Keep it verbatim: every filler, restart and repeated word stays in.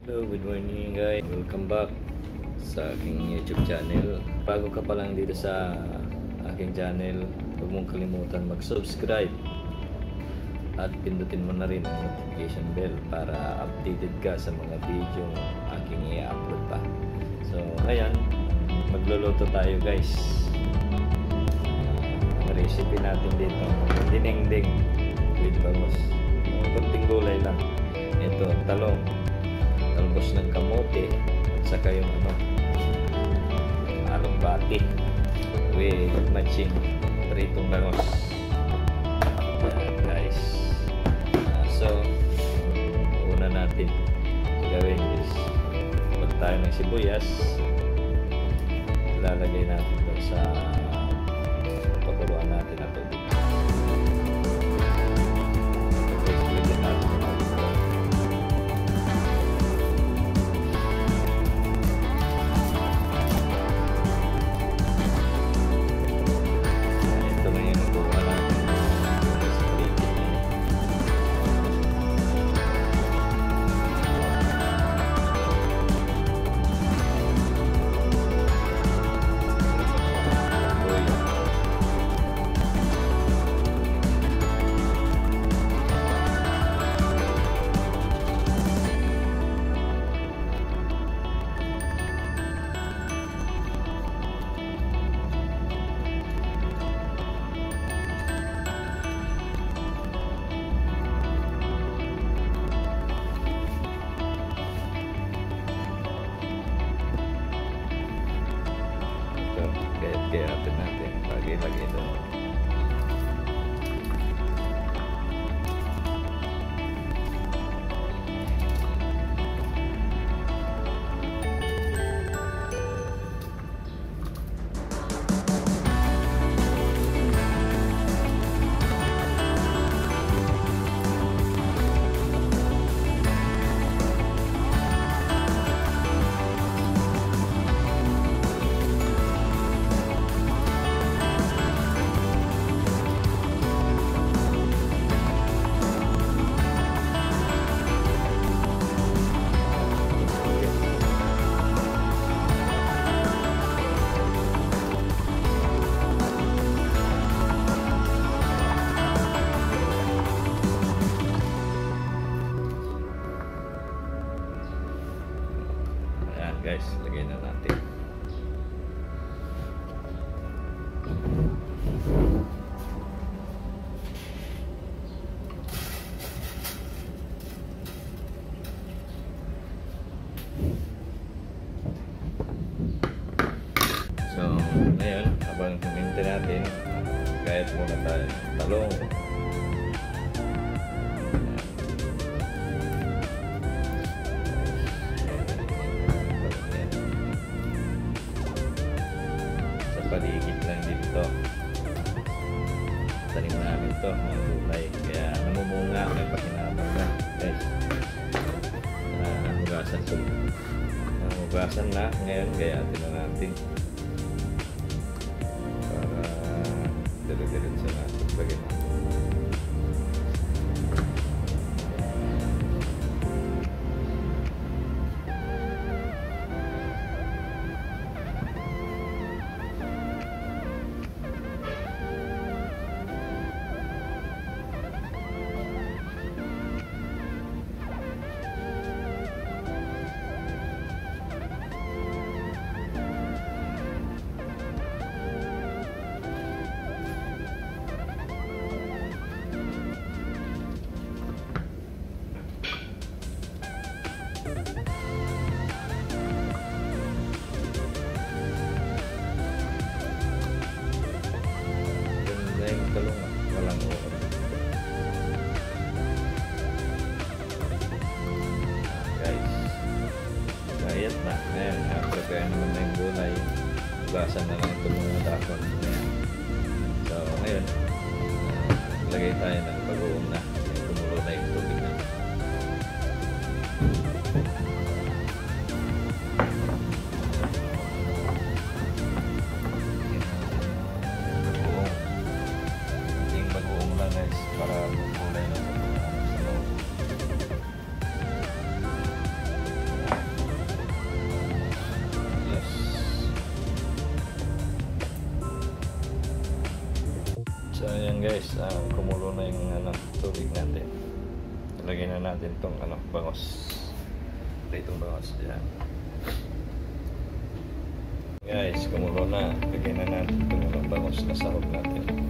Hello, good morning guys. Welcome back sa aking YouTube channel. Bago ka pa lang dito sa aking channel, huwag mong kalimutan mag-subscribe at pindutin mo na rin ang notification bell para updated ka sa mga video aking i-upload pa. So ngayon, magluluto tayo guys. Ang recipe natin dito, dinengdeng with bangus. Kunting gulay lang. Ito, talong, talbos ng kamote, at saka yung ano, along bati with matching pritong bangus. Ayan guys. Uh, so, una natin gawin is pag tayo ng sibuyas, ilalagay natin doon sa pakuluan natin na tubig. Kaya-kayatin natin lagi-lagi doon. Guys, lagay na natin. So, ngayon, habang tuminta natin, kahit muna tayo talong. Paligid lang dito. Tanim namin to ng gulay, kaya namumunga, may pakinabang na guys. Nahugasan to. Nahugasan na ngayon, kaya atin na natin para dire-diretso natin bagay natin. Talong, walang oras. Guys, gayat na. Ngayon, prepare naman na yung gulay. Ugasan na lang ito mga dahon. So, ngayon, uh, lagay tayo ng pag-uong na. Tumulo na yung tubig na. Para kulay na sa loob. guys, ah, kumulo na yung ano, tubig natin. Lagyan na natin itong ano, bangos. Itong bangos dyan. Guys, kumulo na. Lagyan na natin itong ano, bangos na sahog natin.